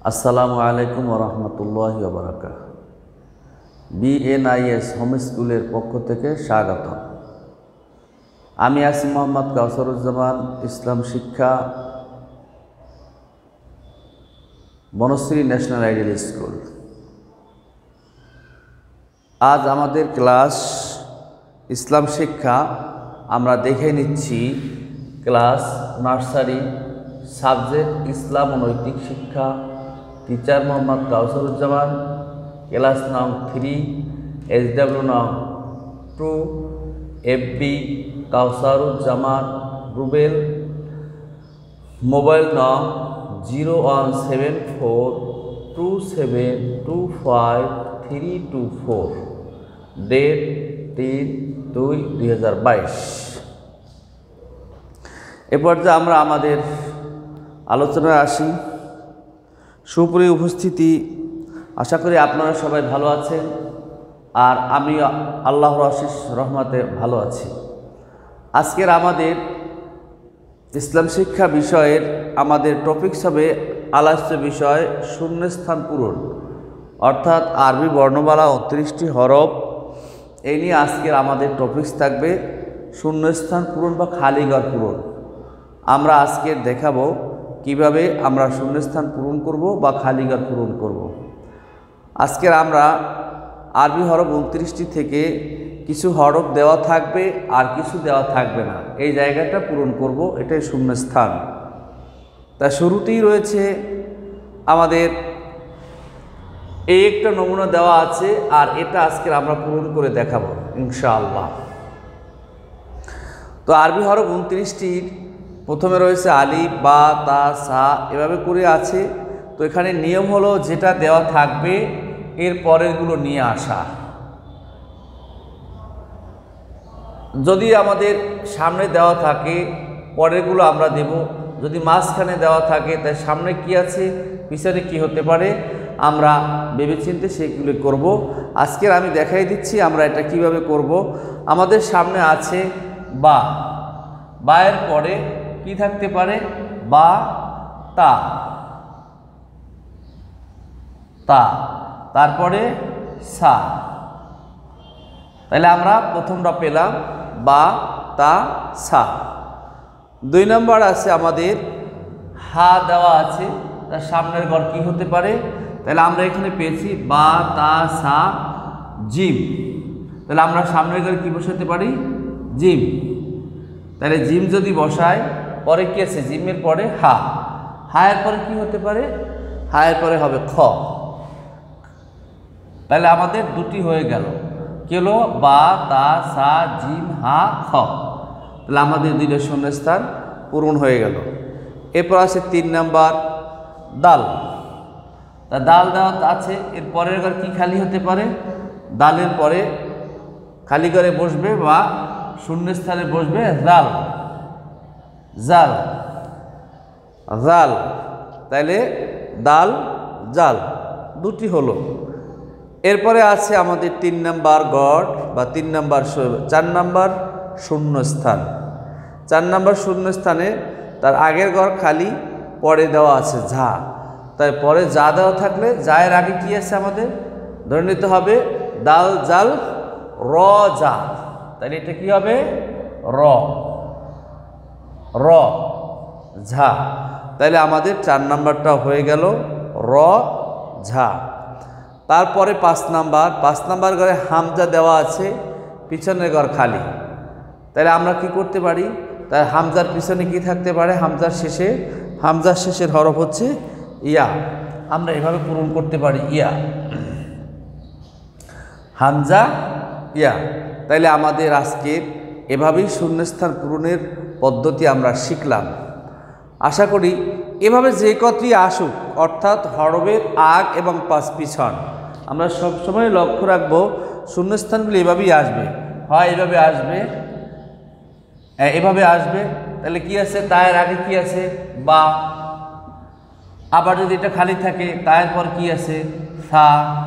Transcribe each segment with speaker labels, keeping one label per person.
Speaker 1: আসসালামু আলাইকুম ওরহমতুল্লাহি ওয়াবারাকাতুহু। বিএনআইএস হোম স্কুলের পক্ষ থেকে স্বাগত। আমি আছি মোহাম্মদ কাউসারুজ্জামান, ইসলাম শিক্ষা, বনশ্রী ন্যাশনাল আইডিয়াল স্কুল। আজ আমাদের ক্লাস ইসলাম শিক্ষা। আমরা দেখে নিচ্ছি ক্লাস নার্সারি, সাবজেক্ট ইসলাম ও নৈতিক শিক্ষা, টিচার মোহাম্মদ কাউসারুজ্জামান, ক্লাস নং 3, SW নং 2, FB কাউসারুজ্জামান রুবেল, মোবাইল নং 01742725324, ডেট 3/2/2022। এরপর যে আমরা আমাদের আলোচনায় আসি। সুপ্রিয় উপস্থিতি, আশা করি আপনারা সবাই ভালো আছেন, আর আমি আল্লাহর অশেষ রহমতে ভালো আছি। আজকের আমাদের ইসলাম শিক্ষা বিষয়ের আমাদের টপিকস হবে আলোচ্য বিষয় শূন্যস্থান পূরণ, অর্থাৎ আরবি বর্ণমালা 29টি হরফ। এই নিয়ে আজকের আমাদের টপিকস থাকবে শূন্যস্থান পূরণ বা খালিঘর পূরণ। আমরা আজকে দেখাবো কিভাবে আমরা শূন্যস্থান পূরণ করব বা খালিঘর পূরণ করব। আজকের আমরা আরবি হরফ 29টি থেকে কিছু হরফ দেওয়া থাকবে আর কিছু দেওয়া থাকবে না, এই জায়গাটা পূরণ করব, এটাই শূন্যস্থান। তা শুরুতেই রয়েছে আমাদের এই একটা নমুনা দেওয়া আছে, আর এটা আজকের আমরা পূরণ করে দেখাবো ইনশাআল্লাহ। তো আরবি হরফ 29টির প্রথমে রয়েছে আলিফ, বা, তা, সা, এভাবে করে আছে। তো এখানে নিয়ম হলো যেটা দেওয়া থাকবে এর পরেরগুলো নিয়ে আসা। যদি আমাদের সামনে দেওয়া থাকে পরেরগুলো আমরা দেব, যদি মাঝখানে দেওয়া থাকে তাই সামনে কি আছে পিছনে কি হতে পারে আমরা ভেবেচিন্তে সেগুলো করব। আজকের আমি দেখাই দিচ্ছি আমরা এটা কিভাবে করব। আমাদের সামনে আছে বা, বায়ের পরে কি থাকতে পারে, বা, তা, তা, তারপরে সা। তাহলে আমরা প্রথমটা পেলাম বা, তা, সা। 2 নম্বর আছে আমাদের হা দেওয়া আছে, তার সামনের ঘর কি হতে পারে, তাহলে আমরা এখানে পেয়েছি বা, তা, সা, জিম। তাহলে আমরা সামনের ঘরে কি বসাতে পারি, জিম। তাহলে জিম যদি বসায় পরে কি আছে, জিমের পরে হা, হায়ের পরে কি হতে পারে, হায়ের পরে হবে খ। তাহলে আমাদের দুটি হয়ে গেল, কি হলো, বা, তা, সা, জিম, হা, খ। তাহলে আমাদের 2টা শূন্যস্থান পূরণ হয়ে গেল। এরপর আছে 3 নম্বর দাল। তা দাল দেওয়া আছে, এর পরের ঘর কি খালি হতে পারে, দালের পরে খালি করে বসবে বা শূন্যস্থানে বসবে জাল, জাল, জাল। তাইলে দাল, জাল, দুটি হলো। এরপরে আছে আমাদের 3 নম্বর গড় বা 4 নম্বর শূন্যস্থান। 4 নম্বর শূন্যস্থানে তার আগের ঘর খালি, পরে দেওয়া আছে ঝা। তাই পরে যা দেওয়া থাকলে যায়ের আগে কি আছে আমাদের ধরে নিতে হবে দাল, জাল, র, জা। তাহলে এটা কি হবে, র, র, ঝা। তাহলে আমাদের 4 নম্বরটা হয়ে গেল র, ঝা। তারপরে 5 নাম্বার ঘরে হামজা দেওয়া আছে, পিছনের ঘর খালি। তাহলে আমরা কি করতে পারি, তাই হামজার পিছনে কি থাকতে পারে, হামজার শেষের হরফ হচ্ছে ইয়া। আমরা এভাবে পূরণ করতে পারি, ইয়া, হামজা, ইয়া। তাইলে আমাদের আজকে এভাবেই শূন্যস্থান পূরণের পদ্ধতি আমরা শিখলাম। আশা করি এভাবে যে কতই আসুক, অর্থাৎ হরফের আগ এবং পিছন আমরা সবসময় লক্ষ্য রাখবো শূন্যস্থানগুলি এভাবেই আসবে, হয় এভাবে আসবে, এভাবে আসবে। তাহলে কি আছে, তায়ের আগে কি আছে, বা। আবার যদি এটা খালি থাকে তায়ের পর কি আছে, সা।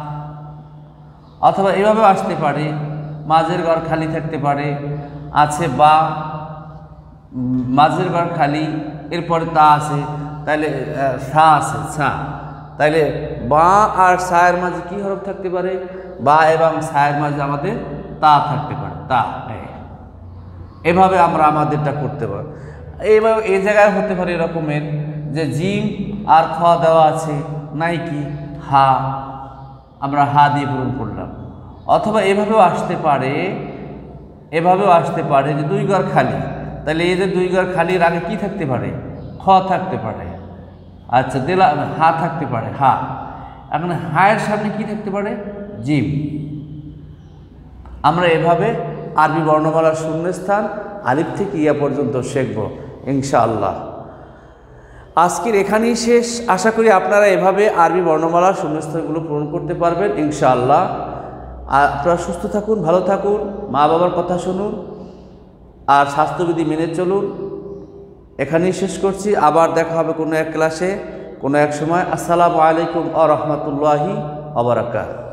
Speaker 1: অথবা এভাবে আসতে পারে, মাঝের ঘর খালি থাকতে পারে, আছে বা, মাঝের ঘর খালি, এরপরে তা আছে, তাহলে সা আছে, সা। তাইলে বা আর সায়ের মাঝে কি হরফ থাকতে পারে? বা এবং সায়ের মাঝে আমাদের তা থাকতে পারে, তা। এভাবে আমরা আমাদেরটা করতে পারি। এইভাবে এই জায়গায় হতে পারে এরকমের যে জিম আর খ দেওয়া আছে, নাই কি হা, আমরা হা দিয়ে পূরণ করলাম। অথবা এভাবেও আসতে পারে, এভাবেও আসতে পারে যে দুই ঘর খালি, তাহলে এই যে দুই ঘর খালির আগে কি থাকতে পারে? খ থাকতে পারে। আচ্ছা, দিলা হা থাকতে পারে, হা। এখন হায়ের সামনে কি থাকতে পারে? জিম। আমরা এভাবে আরবি বর্ণমালার শূন্যস্থান আলিফ থেকে ইয়া পর্যন্ত শিখব ইনশাআল্লাহ। আজকের এখানেই শেষ। আশা করি আপনারা এভাবে আরবি বর্ণমালার শূন্যস্থানগুলো পূরণ করতে পারবেন ইনশাআল্লাহ। আর আপনারা সুস্থ থাকুন, ভালো থাকুন, মা বাবার কথা শুনুন, আর স্বাস্থ্যবিধি মেনে চলুন। এখানেই শেষ করছি। আবার দেখা হবে কোনো এক ক্লাসে, কোনো এক সময়। আসসালামু আলাইকুম ওয়া রাহমাতুল্লাহি ওয়া বারাকাতুহু।